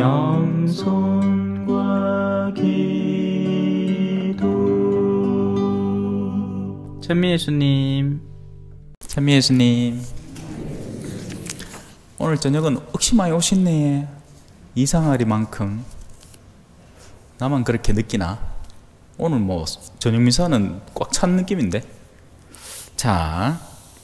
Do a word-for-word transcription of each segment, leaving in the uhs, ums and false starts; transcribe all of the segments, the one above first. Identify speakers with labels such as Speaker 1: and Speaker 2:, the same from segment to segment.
Speaker 1: 영손과 기도.
Speaker 2: 찬미예수님, 찬미예수님, 오늘 저녁은 억시 많이 오셨네. 이상하리만큼. 나만 그렇게 느끼나? 오늘 뭐 저녁 미사는 꽉 찬 느낌인데. 자,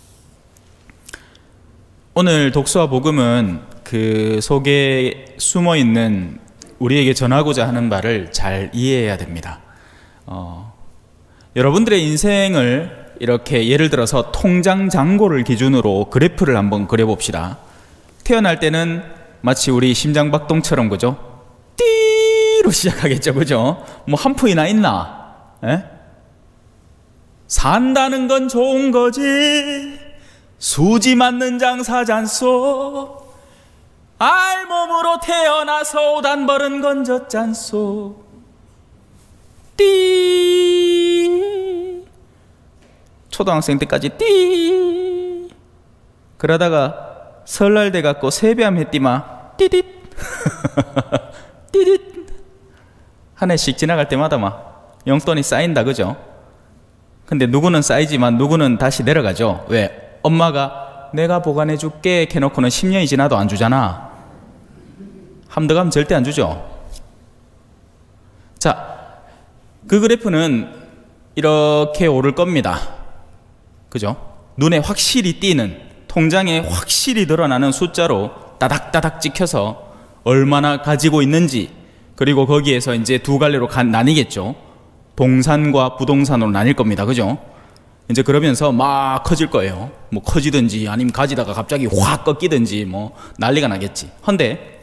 Speaker 2: 오늘 독서와 복음은 그 속에 숨어있는 우리에게 전하고자 하는 바를 잘 이해해야 됩니다. 어, 여러분들의 인생을 이렇게 예를 들어서 통장 잔고를 기준으로 그래프를 한번 그려봅시다. 태어날 때는 마치 우리 심장박동처럼, 그죠? 띠로 시작하겠죠, 그죠? 뭐 한 푼이나 있나? 에? 산다는 건 좋은 거지, 수지 맞는 장사잔소, 알몸으로 태어나서 오단 벌은 건졌잖소. 띠. 초등학생 때까지 띠. 그러다가 설날 돼 갖고 세배함 했디마 띠릿. 띠릿. 한 해씩 지나갈 때마다 막 용돈이 쌓인다, 그죠? 근데 누구는 쌓이지만 누구는 다시 내려가죠. 왜? 엄마가 내가 보관해 줄게 해놓고는 십 년이 지나도 안 주잖아. 함덕하면 절대 안 주죠. 자, 그 그래프는 이렇게 오를 겁니다, 그죠? 눈에 확실히 띄는, 통장에 확실히 드러나는 숫자로 따닥따닥 찍혀서 얼마나 가지고 있는지, 그리고 거기에서 이제 두 갈래로 가, 나뉘겠죠. 동산과 부동산으로 나뉠 겁니다, 그죠? 이제 그러면서 막 커질 거예요. 뭐 커지든지 아니면 가지다가 갑자기 확 꺾이든지 뭐 난리가 나겠지. 헌데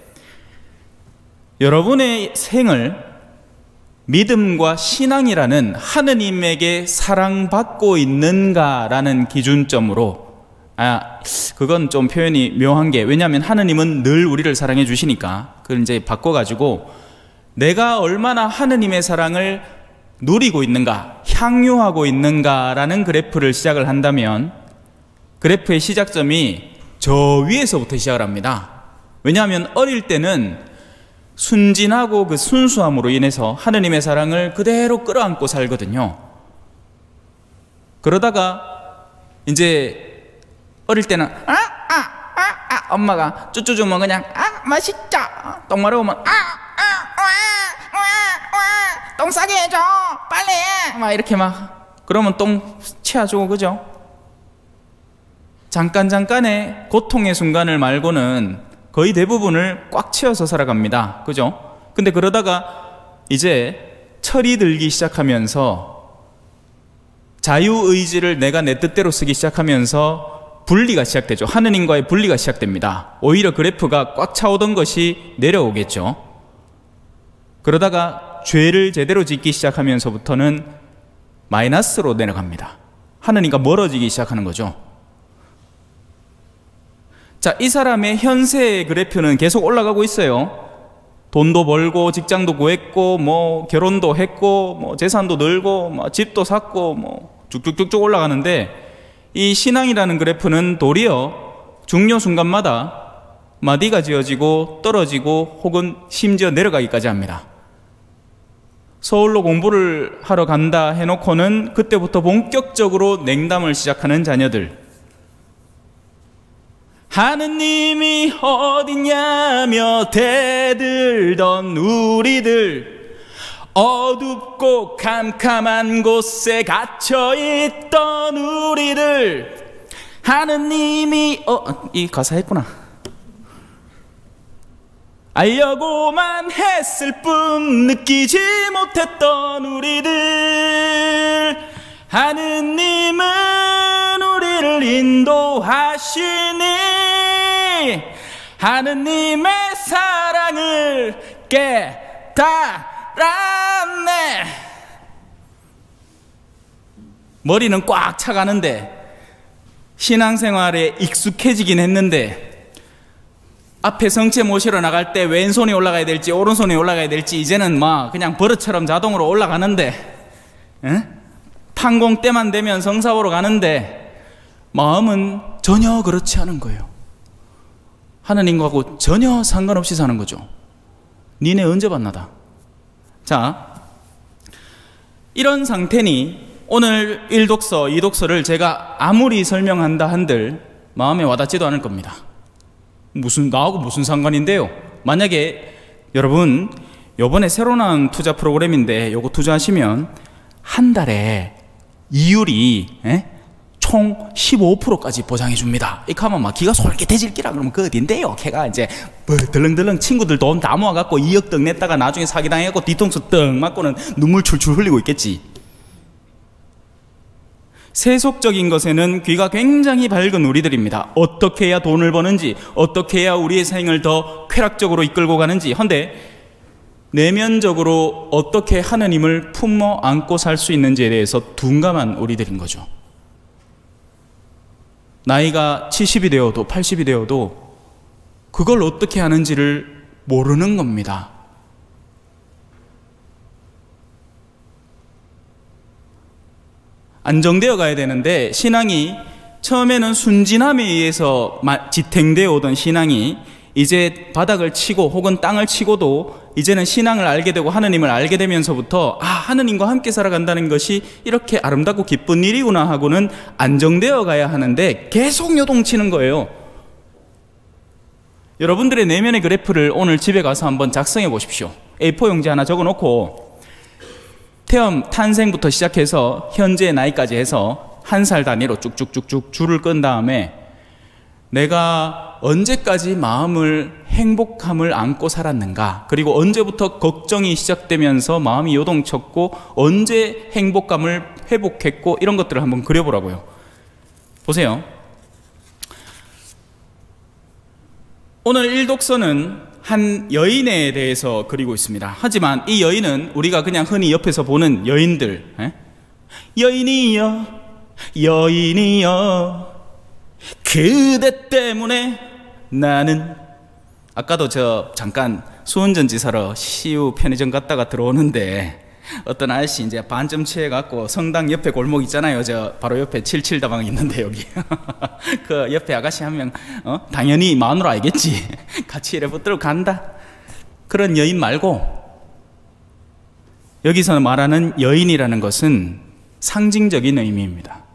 Speaker 2: 여러분의 생을 믿음과 신앙이라는 하느님에게 사랑받고 있는가라는 기준점으로, 아, 그건 좀 표현이 묘한 게, 왜냐하면 하느님은 늘 우리를 사랑해 주시니까 그걸 이제 바꿔가지고 내가 얼마나 하느님의 사랑을 누리고 있는가, 향유하고 있는가라는 그래프를 시작을 한다면 그래프의 시작점이 저 위에서부터 시작을 합니다. 왜냐하면 어릴 때는 순진하고 그 순수함으로 인해서 하느님의 사랑을 그대로 끌어안고 살거든요. 그러다가 이제 어릴 때는 아, 아, 아, 아, 엄마가 쭈쭈 주면 그냥 아, 맛있자. 똥 마려우면 아, 아, 와, 와, 와, 똥 싸게 해줘, 빨리 해. 막 이렇게 막, 그러면 똥 치워주고, 그죠? 잠깐 잠깐의 고통의 순간을 말고는 거의 대부분을 꽉 채워서 살아갑니다, 그죠? 근데 그러다가 이제 철이 들기 시작하면서 자유의지를 내가 내 뜻대로 쓰기 시작하면서 분리가 시작되죠. 하느님과의 분리가 시작됩니다. 오히려 그래프가 꽉 차오던 것이 내려오겠죠. 그러다가 죄를 제대로 짓기 시작하면서부터는 마이너스로 내려갑니다. 하느님과 멀어지기 시작하는 거죠. 자, 이 사람의 현세의 그래프는 계속 올라가고 있어요. 돈도 벌고 직장도 구했고 뭐 결혼도 했고 뭐 재산도 늘고 뭐 집도 샀고 뭐 쭉쭉쭉쭉 올라가는데, 이 신앙이라는 그래프는 도리어 중요 순간마다 마디가 지어지고 떨어지고 혹은 심지어 내려가기까지 합니다. 서울로 공부를 하러 간다 해놓고는 그때부터 본격적으로 냉담을 시작하는 자녀들. 하느님이 어딨냐며 대들던 우리들, 어둡고 캄캄한 곳에 갇혀있던 우리들, 하느님이 어... 이 가사 했구나. 알려고만 했을 뿐 느끼지 못했던 우리들, 하느님은 우리를 인도하시니 하느님의 사랑을 깨달았네. 머리는 꽉 차가는데 신앙생활에 익숙해지긴 했는데 앞에 성체 모시러 나갈 때 왼손이 올라가야 될지 오른손이 올라가야 될지 이제는 막 그냥 버릇처럼 자동으로 올라가는데, 에? 판공 때만 되면 성사 보러 가는데 마음은 전혀 그렇지 않은 거예요. 하느님과고 전혀 상관없이 사는 거죠. 니네 언제 만나다. 자, 이런 상태니 오늘 일 독서, 이 독서를 제가 아무리 설명한다 한들 마음에 와닿지도 않을 겁니다. 무슨 나하고 무슨 상관인데요. 만약에 여러분 요번에 새로 나온 투자 프로그램인데 요거 투자하시면 한 달에 이율이 에? 총 십오 퍼센트까지 보장해 줍니다. 이렇게 하면 막 기가 솔깃해질 기라 그러면 그 어딘데요? 걔가 이제 뭐 덜렁덜렁 친구들 돈 다 모아갖고 이억 떡 냈다가 나중에 사기당해갖고 뒤통수 떡 맞고는 눈물 출출 흘리고 있겠지. 세속적인 것에는 귀가 굉장히 밝은 우리들입니다. 어떻게 해야 돈을 버는지, 어떻게 해야 우리의 생을 더 쾌락적으로 이끌고 가는지. 헌데 내면적으로 어떻게 하느님을 품어 안고 살 수 있는지에 대해서 둔감한 우리들인 거죠. 나이가 칠십이 되어도 팔십이 되어도 그걸 어떻게 하는지를 모르는 겁니다. 안정되어 가야 되는데 신앙이 처음에는 순진함에 의해서 지탱되어 오던 신앙이 이제 바닥을 치고 혹은 땅을 치고도 이제는 신앙을 알게 되고 하느님을 알게 되면서부터 아, 하느님과 함께 살아간다는 것이 이렇게 아름답고 기쁜 일이구나 하고는 안정되어 가야 하는데 계속 요동치는 거예요. 여러분들의 내면의 그래프를 오늘 집에 가서 한번 작성해 보십시오. 에이 사 용지 하나 적어 놓고 태엄 탄생부터 시작해서 현재 나이까지 해서 한 살 단위로 쭉쭉쭉쭉 줄을 끈 다음에 내가 언제까지 마음을 행복함을 안고 살았는가, 그리고 언제부터 걱정이 시작되면서 마음이 요동쳤고 언제 행복감을 회복했고, 이런 것들을 한번 그려보라고요. 보세요. 오늘 일 독서는 한 여인에 대해서 그리고 있습니다. 하지만 이 여인은 우리가 그냥 흔히 옆에서 보는 여인들, 에? 여인이여 여인이여 그대 때문에 나는, 아까도 저 잠깐 수원전지 사러 시우 편의점 갔다가 들어오는데 어떤 아저씨 이제 반쯤 취해갖고 성당 옆에 골목 있잖아요. 저 바로 옆에 칠십칠 다방 있는데 여기 그 옆에 아가씨 한 명, 어? 당연히 마누라 알겠지. 같이 이래 붙들고 간다. 그런 여인 말고 여기서 말하는 여인이라는 것은 상징적인 의미입니다.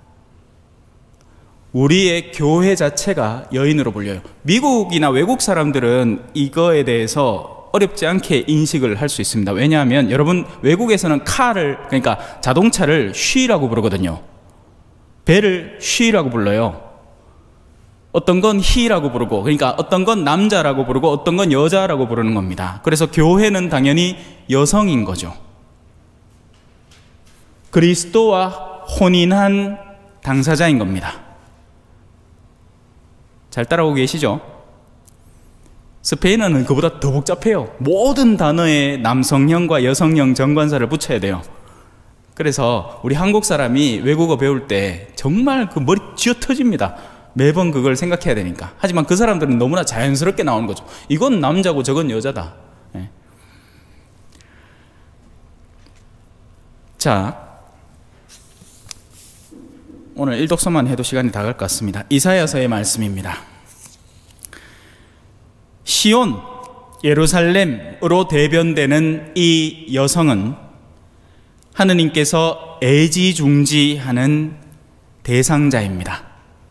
Speaker 2: 우리의 교회 자체가 여인으로 불려요. 미국이나 외국 사람들은 이거에 대해서 어렵지 않게 인식을 할 수 있습니다. 왜냐하면 여러분 외국에서는 카를, 그러니까 자동차를 she라고 부르거든요. 배를 she라고 불러요. 어떤 건 he라고 부르고, 그러니까 어떤 건 남자라고 부르고 어떤 건 여자라고 부르는 겁니다. 그래서 교회는 당연히 여성인 거죠. 그리스도와 혼인한 당사자인 겁니다. 잘 따라오고 계시죠? 스페인어는 그보다 더 복잡해요. 모든 단어에 남성형과 여성형 정관사를 붙여야 돼요. 그래서 우리 한국 사람이 외국어 배울 때 정말 그 머리 쥐어 터집니다. 매번 그걸 생각해야 되니까. 하지만 그 사람들은 너무나 자연스럽게 나오는 거죠. 이건 남자고 저건 여자다. 네. 자, 오늘 일 독서만 해도 시간이 다 갈 것 같습니다. 이사야서의 말씀입니다. 시온, 예루살렘으로 대변되는 이 여성은 하느님께서 애지중지하는 대상자입니다.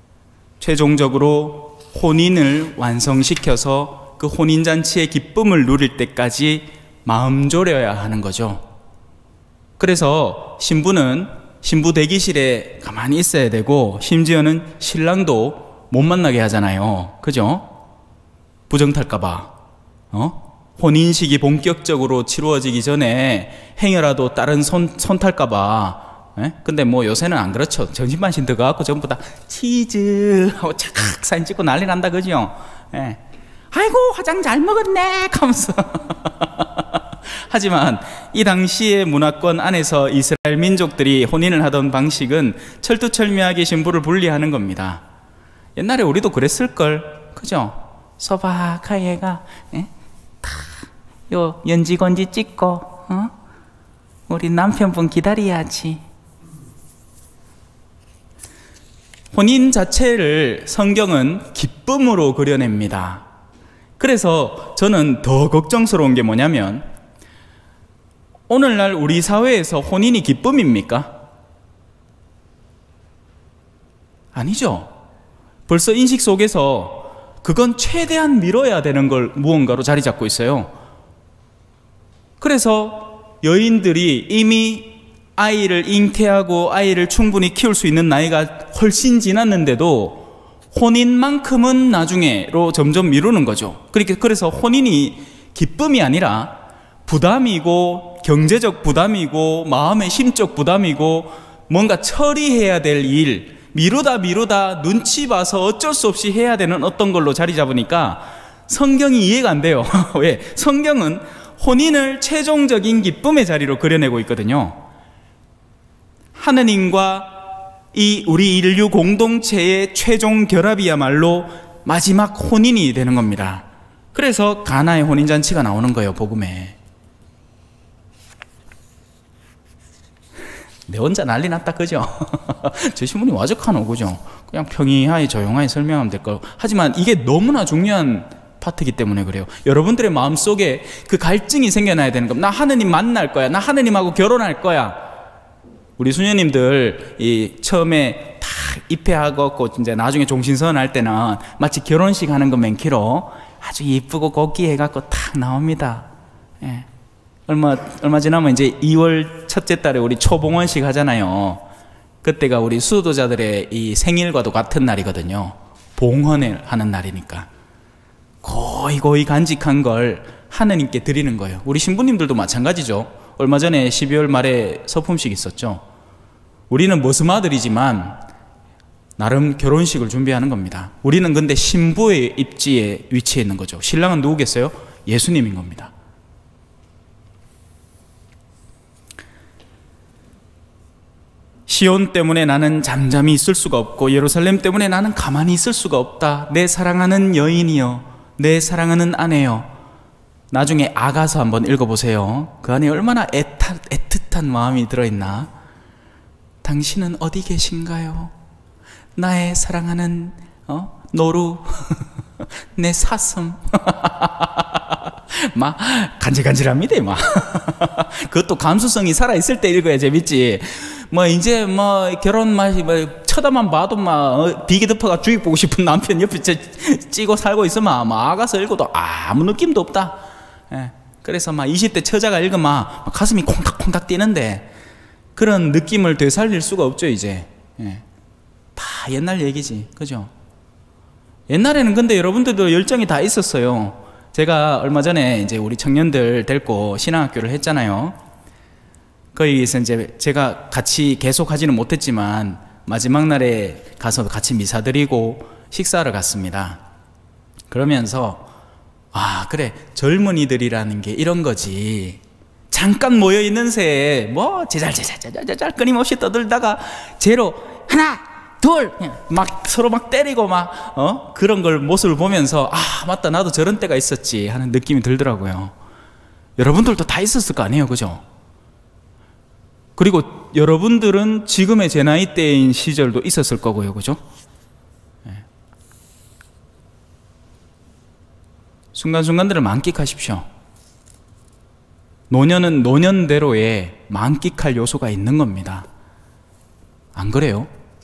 Speaker 2: 최종적으로 혼인을 완성시켜서 그 혼인잔치의 기쁨을 누릴 때까지 마음 졸여야 하는 거죠. 그래서 신부는 신부 대기실에 가만히 있어야 되고, 심지어는 신랑도 못 만나게 하잖아요. 그죠? 부정탈까봐. 어? 혼인식이 본격적으로 치루어지기 전에 행여라도 다른 손, 손 탈까봐. 에? 근데 뭐 요새는 안 그렇죠. 정신만신 들어가고 전부 다 치즈 하고 착각 사진 찍고 난리 난다. 그죠? 예. 아이고 화장 잘 먹었네 하면서 하지만 이 당시의 문화권 안에서 이스라엘 민족들이 혼인을 하던 방식은 철두철미하게 신부를 분리하는 겁니다. 옛날에 우리도 그랬을걸. 그죠? 소박하게가 요 연지건지 찍고, 어? 우리 남편분 기다려야지. 혼인 자체를 성경은 기쁨으로 그려냅니다. 그래서 저는 더 걱정스러운 게 뭐냐면, 오늘날 우리 사회에서 혼인이 기쁨입니까? 아니죠. 벌써 인식 속에서 그건 최대한 미뤄야 되는 걸 무언가로 자리 잡고 있어요. 그래서 여인들이 이미 아이를 잉태하고 아이를 충분히 키울 수 있는 나이가 훨씬 지났는데도 혼인만큼은 나중에로 점점 미루는 거죠. 그렇게 그래서 혼인이 기쁨이 아니라 부담이고, 경제적 부담이고, 마음의 심적 부담이고, 뭔가 처리해야 될 일, 미루다 미루다 눈치 봐서 어쩔 수 없이 해야 되는 어떤 걸로 자리 잡으니까 성경이 이해가 안 돼요. 왜? 성경은 혼인을 최종적인 기쁨의 자리로 그려내고 있거든요. 하느님과 이 우리 인류 공동체의 최종 결합이야말로 마지막 혼인이 되는 겁니다. 그래서 가나의 혼인잔치가 나오는 거예요, 복음에. 내 혼자 난리 났다, 그죠? 저 신부님 와적하노, 그죠? 그냥 평이하게 조용하게 설명하면 될 거. 하지만 이게 너무나 중요한 파트이기 때문에 그래요. 여러분들의 마음속에 그 갈증이 생겨나야 되는 겁니다. 나 하느님 만날 거야. 나 하느님하고 결혼할 거야. 우리 수녀님들 이 처음에 다 입회하고 이제 나중에 종신선 할 때는 마치 결혼식 하는 거 맨키로 아주 이쁘고 곱게 해갖고 탁 나옵니다. 예. 얼마, 얼마 지나면 이제 이월 첫째 달에 우리 초봉헌식 하잖아요. 그때가 우리 수도자들의 이 생일과도 같은 날이거든요. 봉헌을 하는 날이니까. 고이 고이 간직한 걸 하느님께 드리는 거예요. 우리 신부님들도 마찬가지죠. 얼마 전에 십이월 말에 서품식 있었죠. 우리는 머스마들이지만 나름 결혼식을 준비하는 겁니다. 우리는 근데 신부의 입지에 위치해 있는 거죠. 신랑은 누구겠어요? 예수님인 겁니다. 시온 때문에 나는 잠잠히 있을 수가 없고 예루살렘 때문에 나는 가만히 있을 수가 없다. 내 사랑하는 여인이여, 내 사랑하는 아내여. 나중에 아가서 한번 읽어보세요. 그 안에 얼마나 애타, 애틋한 마음이 들어있나. 당신은 어디 계신가요? 나의 사랑하는 어? 노루 내 사슴 막 간질간질합니다. 막 그것도 감수성이 살아있을 때 읽어야 재밌지. 뭐 이제 뭐 결혼 맛이 뭐 쳐다만 봐도 막 비계 덮어가 주익 보고 싶은 남편 옆에 찌고 살고 있으면 막 아가서 읽어도 아무 느낌도 없다. 예. 그래서 막 이십 대 처자가 읽으면 막 가슴이 콩닥콩닥 뛰는데 그런 느낌을 되살릴 수가 없죠 이제. 예. 다 옛날 얘기지, 그죠? 옛날에는 근데 여러분들도 열정이 다 있었어요. 제가 얼마 전에 이제 우리 청년들 데리고 신앙학교를 했잖아요. 거기에서 이제 제가 같이 계속 하지는 못했지만 마지막 날에 가서 같이 미사 드리고 식사를 갔습니다. 그러면서 아 그래 젊은이들이라는 게 이런 거지. 잠깐 모여 있는 새에 뭐 제잘제잘제잘제잘 끊임없이 떠들다가 제로 하나 둘 막 서로 막 때리고 막 어 그런 걸 모습을 보면서 아 맞다 나도 저런 때가 있었지 하는 느낌이 들더라고요. 여러분들도 다 있었을 거 아니에요, 그죠? 그리고 여러분들은 지금의 제 나이 때인 시절도 있었을 거고요, 그죠? 네. 순간순간들을 만끽하십시오. 노년은 노년대로의 만끽할 요소가 있는 겁니다. 안 그래요?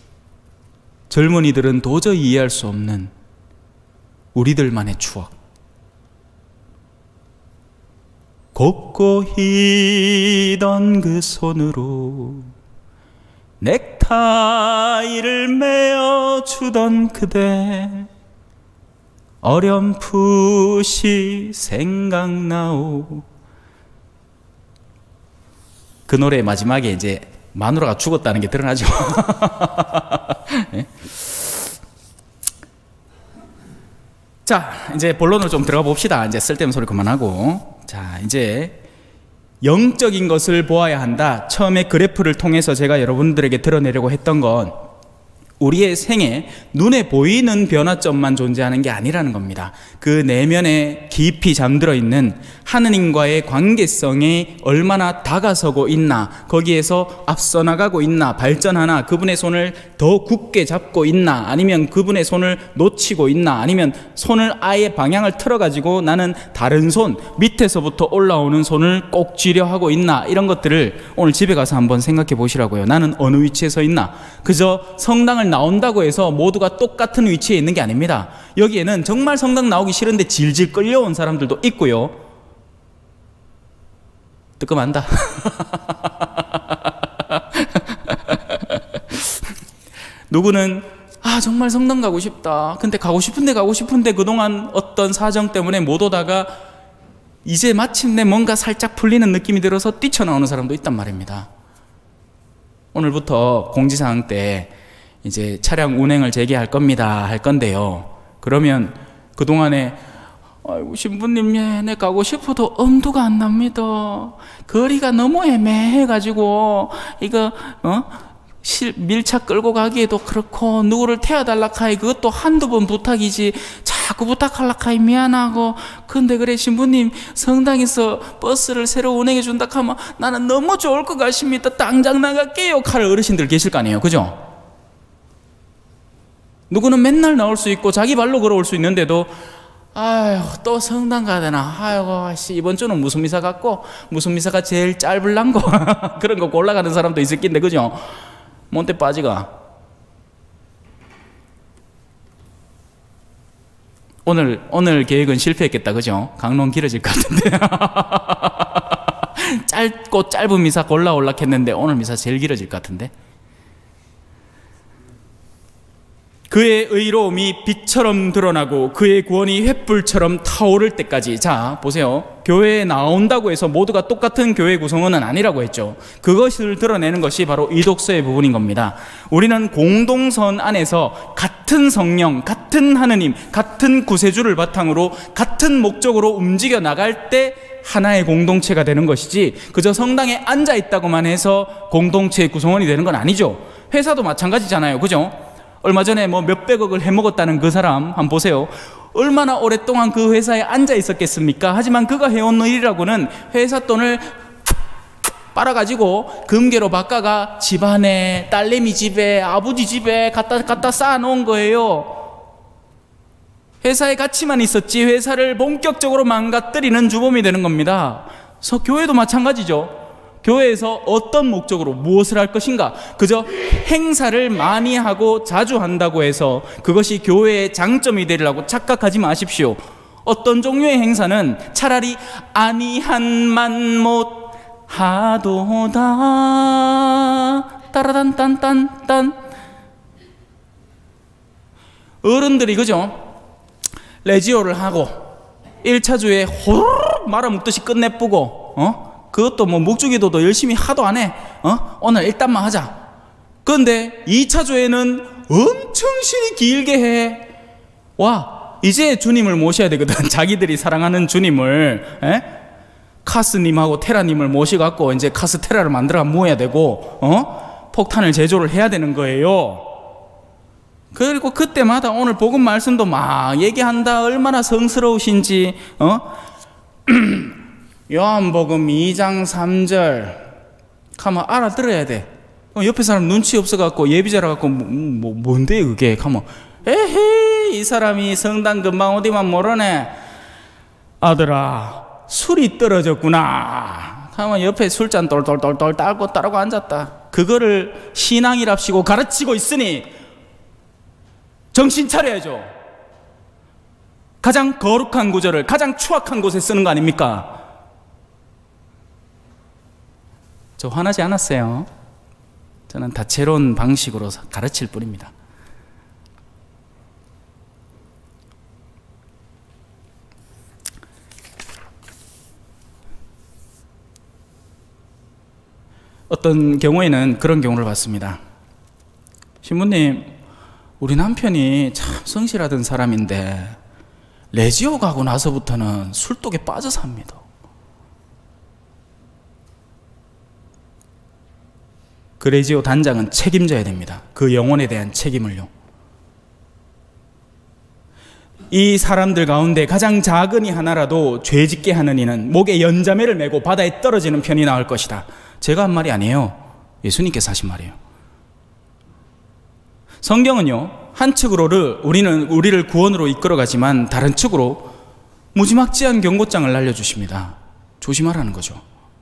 Speaker 2: 젊은이들은 도저히 이해할 수 없는 우리들만의 추억. 곱고 희던 그 손으로 넥타이를 메어주던 그대 어렴풋이 생각나오. 그 노래 마지막에 이제 마누라가 죽었다는 게 드러나죠. 네? 자, 이제 본론으로 좀 들어가 봅시다. 이제 쓸데없는 소리 그만하고. 자, 이제 영적인 것을 보아야 한다. 처음에 그래프를 통해서 제가 여러분들에게 드러내려고 했던 건 우리의 생에 눈에 보이는 변화점만 존재하는 게 아니라는 겁니다. 그 내면에 깊이 잠들어 있는 하느님과의 관계성에 얼마나 다가서고 있나, 거기에서 앞서 나가고 있나, 발전하나, 그분의 손을 더 굳게 잡고 있나, 아니면 그분의 손을 놓치고 있나, 아니면 손을 아예 방향을 틀어가지고 나는 다른 손, 밑에서부터 올라오는 손을 꼭 쥐려 하고 있나, 이런 것들을 오늘 집에 가서 한번 생각해 보시라고요. 나는 어느 위치에 서 있나. 그저 성당을 나온다고 해서 모두가 똑같은 위치에 있는 게 아닙니다. 여기에는 정말 성당 나오기 싫은데 질질 끌려온 사람들도 있고요. 뜨끔한다. 누구는 아 정말 성당 가고 싶다. 근데 가고 싶은데 가고 싶은데 그동안 어떤 사정 때문에 못 오다가 이제 마침내 뭔가 살짝 풀리는 느낌이 들어서 뛰쳐나오는 사람도 있단 말입니다. 오늘부터 공지사항 때 이제 차량 운행을 재개할 겁니다 할 건데요. 그러면 그동안에 아이고 신부님, 예, 내 가고 싶어도 엄두가 안 납니다. 거리가 너무 애매해가지고 이거 어? 실, 밀차 끌고 가기에도 그렇고 누구를 태워달라 카이 그것도 한두 번 부탁이지 자꾸 부탁할라 카이 미안하고. 근데 그래 신부님 성당에서 버스를 새로 운행해 준다 하면 나는 너무 좋을 것 같습니다. 당장 나갈게요 할 어르신들 계실 거 아니에요. 그죠? 누구는 맨날 나올 수 있고 자기 발로 걸어올 수 있는데도 아유 또 성당 가야 되나, 아이고 씨 이번 주는 무슨 미사 같고 무슨 미사가 제일 짧을란 거 그런 거 골라가는 사람도 있을 낀데, 그죠? 뭔데 빠지가 오늘 오늘 계획은 실패했겠다. 그죠? 강론 길어질 것 같은데 짧고 짧은 미사 골라 올락했는데 오늘 미사 제일 길어질 것 같은데. 그의 의로움이 빛처럼 드러나고 그의 구원이 횃불처럼 타오를 때까지. 자 보세요, 교회에 나온다고 해서 모두가 똑같은 교회 구성원은 아니라고 했죠. 그것을 드러내는 것이 바로 이 독서의 부분인 겁니다. 우리는 공동선 안에서 같은 성령, 같은 하느님, 같은 구세주를 바탕으로 같은 목적으로 움직여 나갈 때 하나의 공동체가 되는 것이지, 그저 성당에 앉아 있다고만 해서 공동체의 구성원이 되는 건 아니죠. 회사도 마찬가지잖아요. 그죠? 얼마 전에 뭐 몇백억을 해먹었다는 그 사람 한번 보세요. 얼마나 오랫동안 그 회사에 앉아 있었겠습니까? 하지만 그가 해온 일이라고는 회사 돈을 빨아가지고 금괴로 바꿔가 집안에, 딸내미 집에, 아버지 집에 갖다 갖다 쌓아놓은 거예요. 회사의 가치만 있었지 회사를 본격적으로 망가뜨리는 주범이 되는 겁니다. 그래서 교회도 마찬가지죠. 교회에서 어떤 목적으로 무엇을 할 것인가, 그저 행사를 많이 하고 자주 한다고 해서 그것이 교회의 장점이 되리라고 착각하지 마십시오. 어떤 종류의 행사는 차라리 아니한만 못 하도다 따라단딴딴딴. 어른들이 그죠? 레지오를 하고 일 차주에 호로록 말아먹듯이 끝내쁘고 어? 그것도 뭐 묵주기도도 열심히 하도 안 해. 어? 오늘 일단만 하자. 그런데 이 차조에는 엄청 신이 길게 해. 와, 이제 주님을 모셔야 되거든. 자기들이 사랑하는 주님을. 에? 카스님하고 테라님을 모셔갖고 이제 카스테라를 만들어 모아야 되고, 어? 폭탄을 제조를 해야 되는 거예요. 그리고 그때마다 오늘 복음 말씀도 막 얘기한다. 얼마나 성스러우신지. 어? 요한복음 이 장 삼 절 가면 알아들어야 돼. 옆에 사람 눈치 없어갖고 예비자라 갖고 뭐, 뭐 뭔데 그게 가면 에헤이 이 사람이 성당 금방 어디만 모르네. 아들아 술이 떨어졌구나. 가면 옆에 술잔 돌돌돌돌 따고 따라고 앉았다. 그거를 신앙이랍시고 가르치고 있으니 정신 차려야죠. 가장 거룩한 구절을 가장 추악한 곳에 쓰는 거 아닙니까? 저 화나지 않았어요. 저는 다채로운 방식으로 가르칠 뿐입니다. 어떤 경우에는 그런 경우를 봤습니다. 신부님, 우리 남편이 참 성실하던 사람인데 레지오 가고 나서부터는 술독에 빠져서 합니다. 그레지오 단장은 책임져야 됩니다. 그 영혼에 대한 책임을요. 이 사람들 가운데 가장 작은 이 하나라도 죄짓게 하는 이는 목에 연자매를 메고 바다에 떨어지는 편이 나을 것이다. 제가 한 말이 아니에요. 예수님께서 하신 말이에요. 성경은요, 한 측으로를 우리는 우리를 구원으로 이끌어가지만 다른 측으로 무지막지한 경고장을 날려주십니다. 조심하라는 거죠.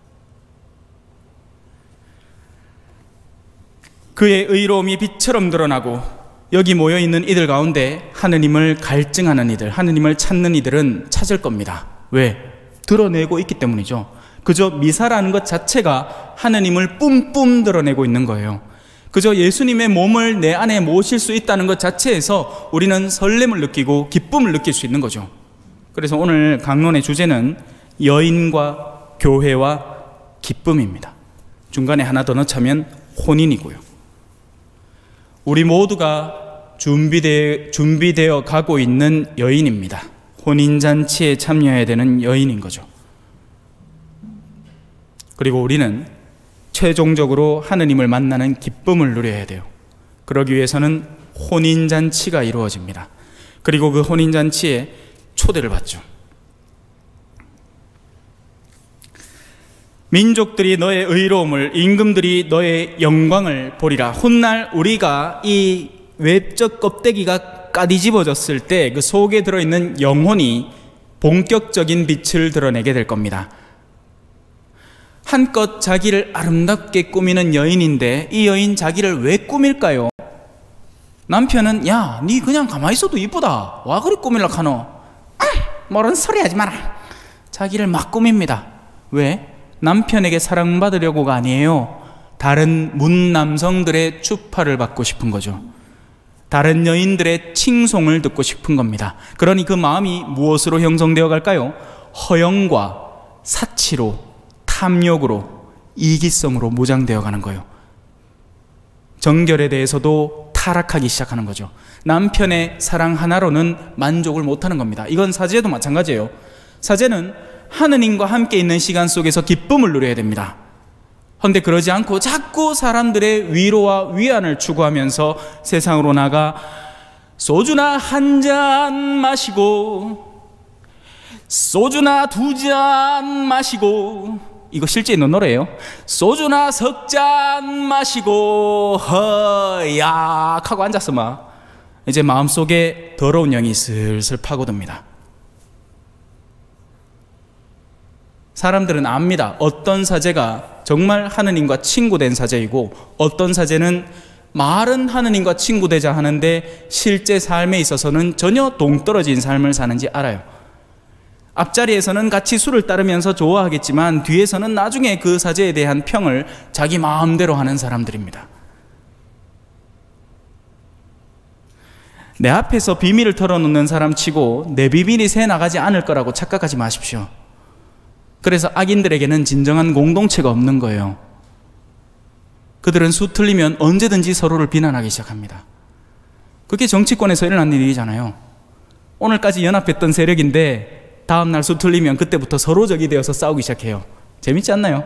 Speaker 2: 그의 의로움이 빛처럼 드러나고 여기 모여있는 이들 가운데 하느님을 갈증하는 이들, 하느님을 찾는 이들은 찾을 겁니다. 왜? 드러내고 있기 때문이죠. 그저 미사라는 것 자체가 하느님을 뿜뿜 드러내고 있는 거예요. 그저 예수님의 몸을 내 안에 모실 수 있다는 것 자체에서 우리는 설렘을 느끼고 기쁨을 느낄 수 있는 거죠. 그래서 오늘 강론의 주제는 여인과 교회와 기쁨입니다. 중간에 하나 더 넣자면 혼인이고요. 우리 모두가 준비되, 준비되어 가고 있는 여인입니다. 혼인잔치에 참여해야 되는 여인인 거죠. 그리고 우리는 최종적으로 하느님을 만나는 기쁨을 누려야 돼요. 그러기 위해서는 혼인잔치가 이루어집니다. 그리고 그 혼인잔치에 초대를 받죠. 민족들이 너의 의로움을, 임금들이 너의 영광을 보리라. 훗날 우리가 이 외적 껍데기가 까디집어졌을 때 그 속에 들어있는 영혼이 본격적인 빛을 드러내게 될 겁니다. 한껏 자기를 아름답게 꾸미는 여인인데 이 여인 자기를 왜 꾸밀까요? 남편은 야, 니 그냥 가만히 있어도 이쁘다. 와 그리 꾸밀라 카노? 아, 모른 소리 하지 마라. 자기를 막 꾸밉니다. 왜? 남편에게 사랑받으려고가 아니에요. 다른 문 남성들의 추파를 받고 싶은 거죠. 다른 여인들의 칭송을 듣고 싶은 겁니다. 그러니 그 마음이 무엇으로 형성되어 갈까요? 허영과 사치로, 탐욕으로, 이기성으로 무장되어 가는 거예요. 정결에 대해서도 타락하기 시작하는 거죠. 남편의 사랑 하나로는 만족을 못하는 겁니다. 이건 사제도 마찬가지예요. 사제는 하느님과 함께 있는 시간 속에서 기쁨을 누려야 됩니다. 그런데 그러지 않고 자꾸 사람들의 위로와 위안을 추구하면서 세상으로 나가 소주나 한 잔 마시고 소주나 두 잔 마시고, 이거 실제 있는 노래예요. 소주나 석 잔 마시고 허약 하고 앉았어. 막 이제 마음속에 더러운 영이 슬슬 파고듭니다. 사람들은 압니다. 어떤 사제가 정말 하느님과 친구된 사제이고 어떤 사제는 말은 하느님과 친구되자 하는데 실제 삶에 있어서는 전혀 동떨어진 삶을 사는지 알아요. 앞자리에서는 같이 술을 따르면서 좋아하겠지만 뒤에서는 나중에 그 사제에 대한 평을 자기 마음대로 하는 사람들입니다. 내 앞에서 비밀을 털어놓는 사람 치고 내 비밀이 새 나가지 않을 거라고 착각하지 마십시오. 그래서 악인들에게는 진정한 공동체가 없는 거예요. 그들은 수 틀리면 언제든지 서로를 비난하기 시작합니다. 그게 정치권에서 일어난 일이잖아요. 오늘까지 연합했던 세력인데 다음날 수 틀리면 그때부터 서로 적이 되어서 싸우기 시작해요. 재밌지 않나요?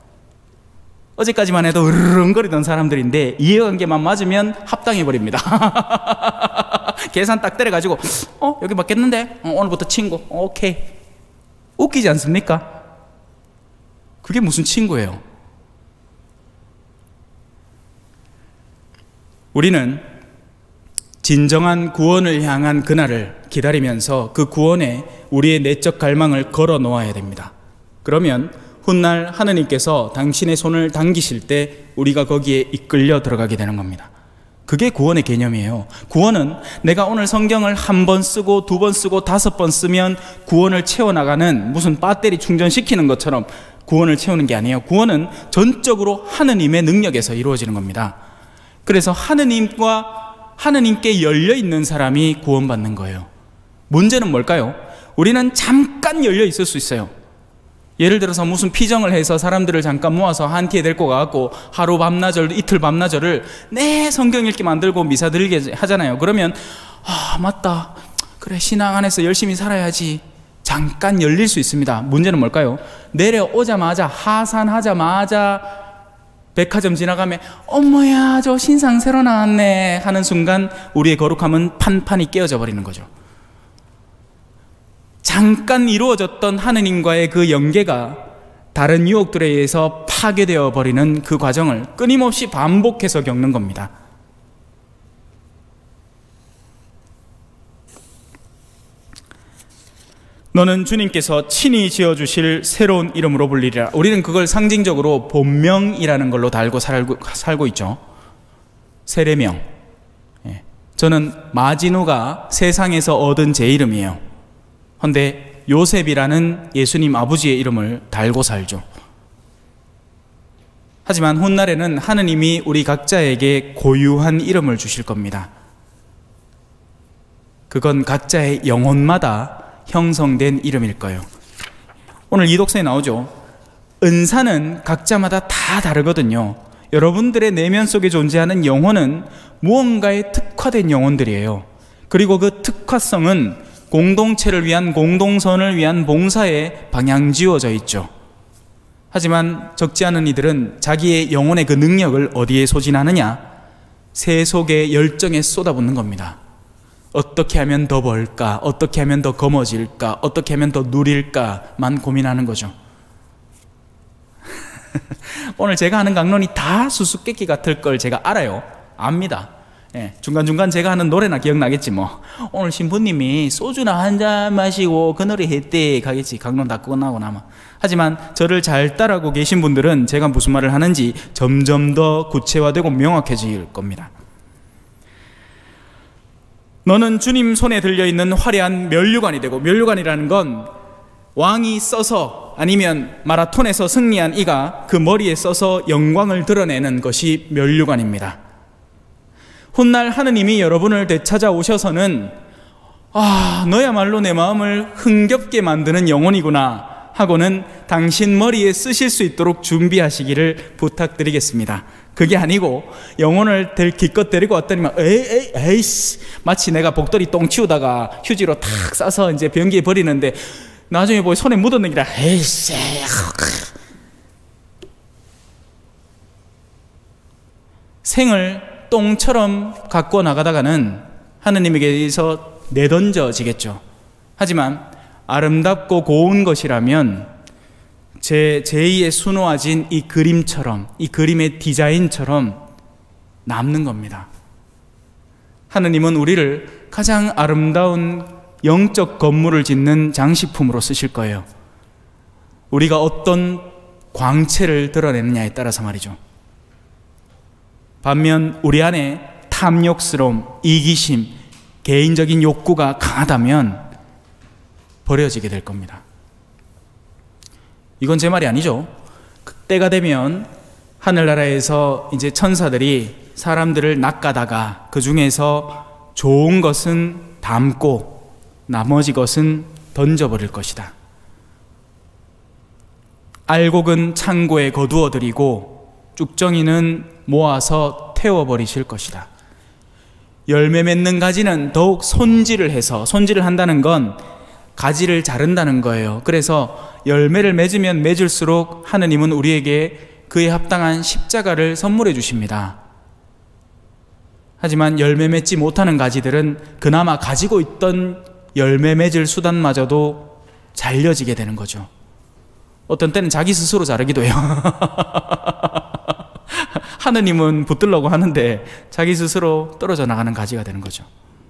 Speaker 2: 어제까지만 해도 으르렁거리던 사람들인데 이해관계만 맞으면 합당해버립니다. 계산 딱 때려가지고 어? 여기 맞겠는데? 어, 오늘부터 친구. 오케이. 웃기지 않습니까? 그게 무슨 친구예요? 우리는 진정한 구원을 향한 그날을 기다리면서 그 구원에 우리의 내적 갈망을 걸어 놓아야 됩니다. 그러면 훗날 하느님께서 당신의 손을 당기실 때 우리가 거기에 이끌려 들어가게 되는 겁니다. 그게 구원의 개념이에요. 구원은 내가 오늘 성경을 한 번 쓰고 두 번 쓰고 다섯 번 쓰면 구원을 채워나가는 무슨 배터리 충전시키는 것처럼 구원을 채우는 게 아니에요. 구원은 전적으로 하느님의 능력에서 이루어지는 겁니다. 그래서 하느님과 하느님께 열려있는 사람이 구원받는 거예요. 문제는 뭘까요? 우리는 잠깐 열려 있을 수 있어요. 예를 들어서 무슨 피정을 해서 사람들을 잠깐 모아서 한 티에 데리고 가갖고 하루 밤낮을, 이틀 밤낮을 내 성경 읽기 만들고 미사 드리게 하잖아요. 그러면 아 맞다, 그래 신앙 안에서 열심히 살아야지. 잠깐 열릴 수 있습니다. 문제는 뭘까요? 내려오자마자, 하산하자마자 백화점 지나가면 어머야 저 신상 새로 나왔네 하는 순간 우리의 거룩함은 판판이 깨어져 버리는 거죠. 잠깐 이루어졌던 하느님과의 그 연계가 다른 유혹들에 의해서 파괴되어 버리는 그 과정을 끊임없이 반복해서 겪는 겁니다. 너는 주님께서 친히 지어주실 새로운 이름으로 불리리라. 우리는 그걸 상징적으로 본명이라는 걸로 달고 살고, 살고 있죠. 세례명. 예. 저는 마지노가 세상에서 얻은 제 이름이에요. 그런데 요셉이라는 예수님 아버지의 이름을 달고 살죠. 하지만 훗날에는 하느님이 우리 각자에게 고유한 이름을 주실 겁니다. 그건 각자의 영혼마다 형성된 이름일 거예요. 오늘 이 독서에 나오죠. 은사는 각자마다 다 다르거든요. 여러분들의 내면 속에 존재하는 영혼은 무언가에 특화된 영혼들이에요. 그리고 그 특화성은 공동체를 위한, 공동선을 위한 봉사에 방향지어져 있죠. 하지만 적지 않은 이들은 자기의 영혼의 그 능력을 어디에 소진하느냐? 세속의 열정에 쏟아붓는 겁니다. 어떻게 하면 더 벌까? 어떻게 하면 더 검어질까? 어떻게 하면 더 누릴까만 고민하는 거죠. 오늘 제가 하는 강론이 다 수수께끼 같을 걸 제가 알아요. 압니다. 예, 중간중간 제가 하는 노래나 기억나겠지 뭐. 오늘 신부님이 소주나 한잔 마시고 그 노래 했대 가겠지. 강론 다 끝나고 나면. 하지만 저를 잘 따라하고 계신 분들은 제가 무슨 말을 하는지 점점 더 구체화되고 명확해질 겁니다. 너는 주님 손에 들려있는 화려한 면류관이 되고, 면류관이라는 건 왕이 써서 아니면 마라톤에서 승리한 이가 그 머리에 써서 영광을 드러내는 것이 면류관입니다. 훗날 하느님이 여러분을 되찾아오셔서는 아, 너야말로 내 마음을 흥겹게 만드는 영혼이구나 하고는 당신 머리에 쓰실 수 있도록 준비하시기를 부탁드리겠습니다. 그게 아니고 영혼을 될 기껏 데리고 왔더니만 에이 에이 에이씨 마치 내가 복돌이 똥 치우다가 휴지로 탁 싸서 이제 변기에 버리는데 나중에 보니 손에 묻었는 기라 에이씨. 생을 똥처럼 갖고 나가다가는 하느님에게서 내던져지겠죠. 하지만 아름답고 고운 것이라면 제 제이의 수놓아진 이 그림처럼, 이 그림의 디자인처럼 남는 겁니다. 하느님은 우리를 가장 아름다운 영적 건물을 짓는 장식품으로 쓰실 거예요. 우리가 어떤 광채를 드러내느냐에 따라서 말이죠. 반면 우리 안에 탐욕스러움, 이기심, 개인적인 욕구가 강하다면 버려지게 될 겁니다. 이건 제 말이 아니죠. 때가 되면 하늘나라에서 이제 천사들이 사람들을 낚아다가 그 중에서 좋은 것은 담고 나머지 것은 던져버릴 것이다. 알곡은 창고에 거두어들이고 쭉정이는 모아서 태워버리실 것이다. 열매 맺는 가지는 더욱 손질을 해서, 손질을 한다는 건 가지를 자른다는 거예요. 그래서 열매를 맺으면 맺을수록 하느님은 우리에게 그에 합당한 십자가를 선물해 주십니다. 하지만 열매 맺지 못하는 가지들은 그나마 가지고 있던 열매 맺을 수단마저도 잘려지게 되는 거죠. 어떤 때는 자기 스스로 자르기도 해요. 하느님은 붙들려고 하는데 자기 스스로 떨어져 나가는 가지가 되는 거죠.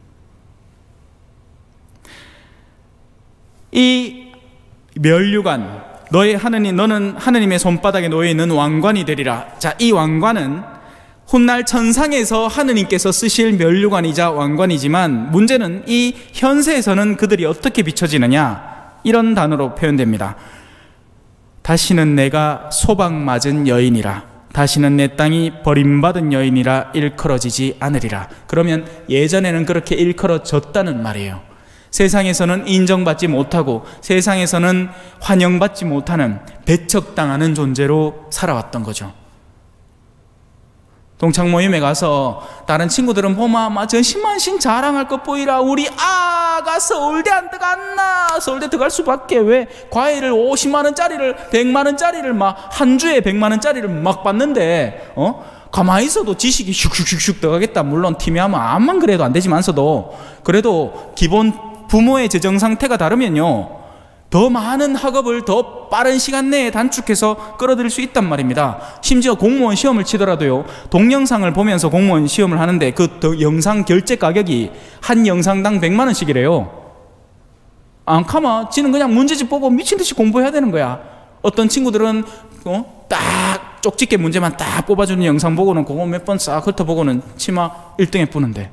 Speaker 2: 이 면류관, 너의 하느님, 너는 하느님의 손바닥에 놓여 있는 왕관이 되리라. 자, 이 왕관은 훗날 천상에서 하느님께서 쓰실 면류관이자 왕관이지만 문제는 이 현세에서는 그들이 어떻게 비춰지느냐, 이런 단어로 표현됩니다. 다시는 내가 소박맞은 여인이라, 다시는 내 땅이 버림받은 여인이라 일컬어지지 않으리라. 그러면 예전에는 그렇게 일컬어졌다는 말이에요. 세상에서는 인정받지 못하고 세상에서는 환영받지 못하는 배척당하는 존재로 살아왔던 거죠. 동창 모임에 가서 다른 친구들은 보면 막 전신만신 자랑할 것 보이라. 우리 아가 서울대 안 들어갔나? 서울대 들어갈 수밖에. 왜? 과외를 오십만 원짜리를 백만 원짜리를 막 한 주에 백만 원짜리를 막 받는데 어? 가만히 있어도 지식이 슉슉슉슉 들어가겠다. 물론 팀이하면 암만 그래도 안 되지만서도 그래도 기본 부모의 재정 상태가 다르면요 더 많은 학업을 더 빠른 시간 내에 단축해서 끌어들일 수 있단 말입니다. 심지어 공무원 시험을 치더라도요 동영상을 보면서 공무원 시험을 하는데 그 영상 결제 가격이 한 영상당 백만 원씩이래요. 안 카마 지는 그냥 문제집 보고 미친듯이 공부해야 되는 거야. 어떤 친구들은 어? 딱 쪽집게 문제만 딱 뽑아주는 영상 보고는 그거 몇 번 싹 훑어보고는 치마 일 등에 뿌는데,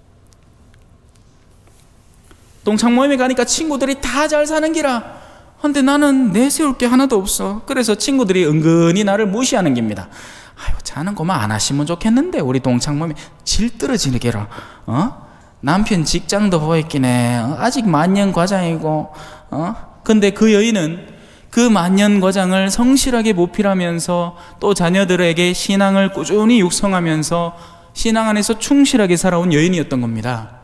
Speaker 2: 동창 모임에 가니까 친구들이 다 잘 사는 기라. 근데 나는 내세울 게 하나도 없어. 그래서 친구들이 은근히 나를 무시하는 겁니다. 아유, 자는 거만 안 하시면 좋겠는데 우리 동창 모임에 질 떨어지는 게라. 어? 남편 직장도 보였기네. 어? 아직 만년 과장이고. 어? 근데 그 여인은 그 만년 과장을 성실하게 모필하면서 또 자녀들에게 신앙을 꾸준히 육성하면서 신앙 안에서 충실하게 살아온 여인이었던 겁니다.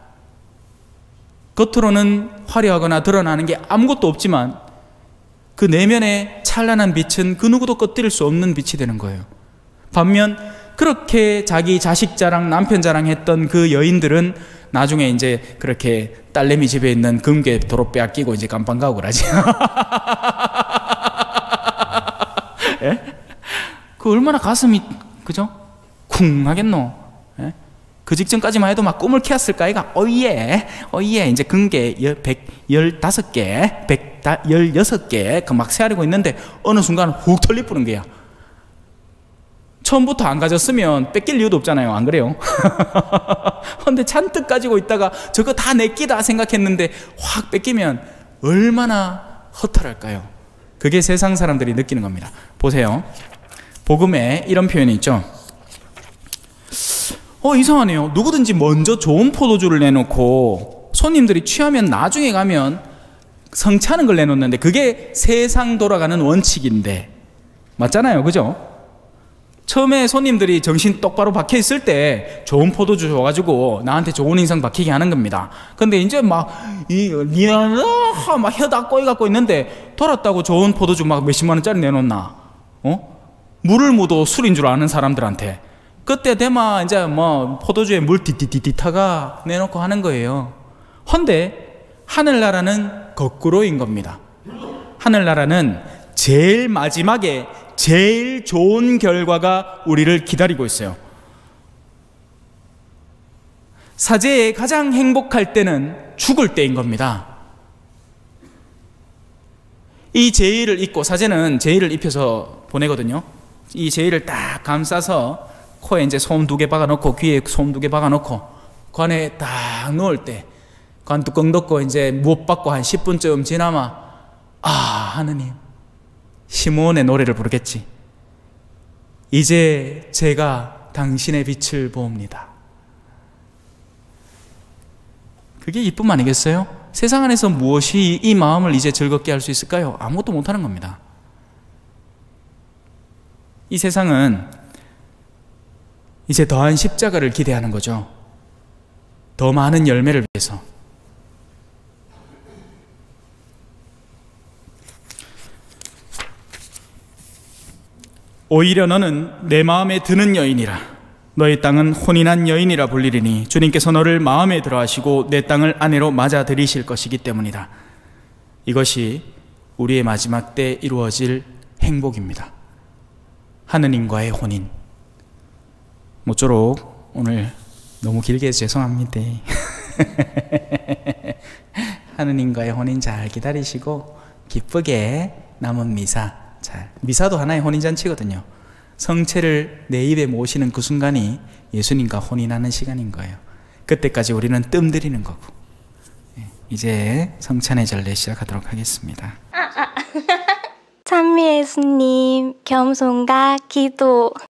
Speaker 2: 겉으로는 화려하거나 드러나는 게 아무것도 없지만 그 내면의 찬란한 빛은 그 누구도 꺼뜨릴 수 없는 빛이 되는 거예요. 반면 그렇게 자기 자식 자랑, 남편 자랑했던 그 여인들은 나중에 이제 그렇게 딸내미 집에 있는 금괴 도로 빼앗기고 이제 깜빵 가고 그러지. 예? 그 얼마나 가슴이 그죠? 쿵 하겠노? 예? 그 직전까지만 해도 막 꿈을 키웠을까 아이가. 어예 어예 이제 금괴 백십오 개 백십육 개 그 막 세아리고 있는데 어느 순간 훅 털리뿌는 거야. 처음부터 안 가졌으면 뺏길 이유도 없잖아요. 안 그래요? 근데 잔뜩 가지고 있다가 저거 다 내 끼다 생각했는데 확 뺏기면 얼마나 허탈할까요? 그게 세상 사람들이 느끼는 겁니다. 보세요. 복음에 이런 표현이 있죠. 어 이상하네요. 누구든지 먼저 좋은 포도주를 내놓고 손님들이 취하면 나중에 가면 성취하는 걸 내놓는데 그게 세상 돌아가는 원칙인데 맞잖아요. 그죠? 처음에 손님들이 정신 똑바로 박혀 있을 때 좋은 포도주 줘가지고 나한테 좋은 인상 박히게 하는 겁니다. 근데 이제 막 이 막 혀다 꼬이 갖고 있는데 돌았다고 좋은 포도주 막 몇십만 원짜리 내놓나? 어? 물을 묻어 술인 줄 아는 사람들한테 그때 되면 이제 뭐 포도주에 물 띠띠띠띠 타가 내놓고 하는 거예요. 헌데 하늘나라는 거꾸로인 겁니다. 하늘나라는 제일 마지막에 제일 좋은 결과가 우리를 기다리고 있어요. 사제에 가장 행복할 때는 죽을 때인 겁니다. 이 제의를 입고, 사제는 제의를 입혀서 보내거든요. 이 제의를 딱 감싸서 코에 이제 솜 두 개 박아 놓고 귀에 솜 두 개 박아 놓고 관에 딱 누울 때 관 뚜껑 덮고 이제 못 받고 한 십 분쯤 지나마 아 하느님 시므온의 노래를 부르겠지. 이제 제가 당신의 빛을 보옵니다. 그게 기쁨 아니겠어요? 세상 안에서 무엇이 이 마음을 이제 즐겁게 할 수 있을까요? 아무것도 못하는 겁니다. 이 세상은 이제 더한 십자가를 기대하는 거죠. 더 많은 열매를 위해서. 오히려 너는 내 마음에 드는 여인이라. 너의 땅은 혼인한 여인이라 불리리니 주님께서 너를 마음에 들어하시고 내 땅을 아내로 맞아들이실 것이기 때문이다. 이것이 우리의 마지막 때 이루어질 행복입니다. 하느님과의 혼인. 모쪼록 오늘 너무 길게 해서 죄송합니다. 하느님과의 혼인 잘 기다리시고 기쁘게 남은 미사 잘. 미사도 하나의 혼인잔치거든요. 성체를 내 입에 모시는 그 순간이 예수님과 혼인하는 시간인 거예요. 그때까지 우리는 뜸 들이는 거고. 이제 성찬의 전례 시작하도록 하겠습니다.
Speaker 3: 찬미 예수님, 겸손과 기도.